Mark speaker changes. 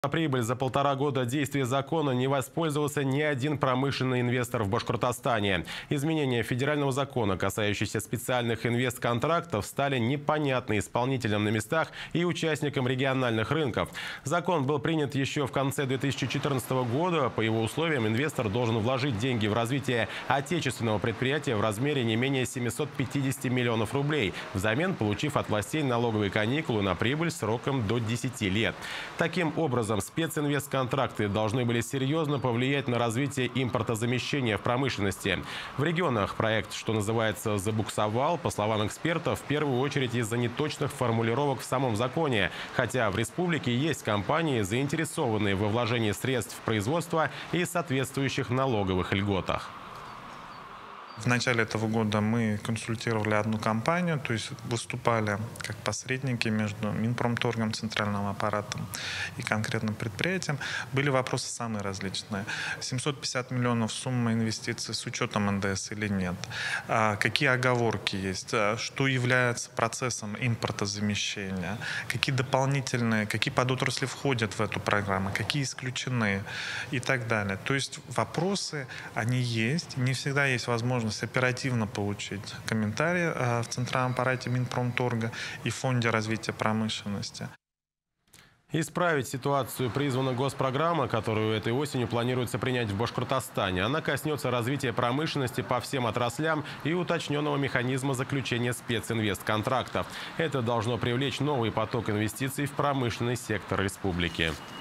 Speaker 1: На прибыль за 1,5 года действия закона не воспользовался ни один промышленный инвестор в Башкортостане. Изменения федерального закона, касающиеся специальных инвестконтрактов, стали непонятны исполнителям на местах и участникам региональных рынков. Закон был принят еще в конце 2014 года. По его условиям инвестор должен вложить деньги в развитие отечественного предприятия в размере не менее 750 миллионов рублей, взамен получив от властей налоговые каникулы на прибыль сроком до 10 лет. Таким образом, специнвестконтракты должны были серьезно повлиять на развитие импортозамещения в промышленности. В регионах проект, что называется, забуксовал, по словам экспертов, в первую очередь из-за неточных формулировок в самом законе. Хотя в республике есть компании, заинтересованные во вложении средств в производство и соответствующих налоговых льготах.
Speaker 2: В начале этого года мы консультировали одну компанию, то есть выступали как посредники между Минпромторгом, центральным аппаратом и конкретным предприятием. Были вопросы самые различные. 750 миллионов сумма инвестиций с учетом НДС или нет? Какие оговорки есть? Что является процессом импортозамещения? Какие дополнительные, какие подотрасли входят в эту программу? Какие исключены? И так далее. То есть вопросы, они есть. Не всегда есть возможность оперативно получить комментарии в Центральном аппарате Минпромторга и Фонде развития промышленности.
Speaker 1: Исправить ситуацию призвана госпрограмма, которую этой осенью планируется принять в Башкортостане. Она коснется развития промышленности по всем отраслям и уточненного механизма заключения специнвестконтрактов. Это должно привлечь новый поток инвестиций в промышленный сектор республики.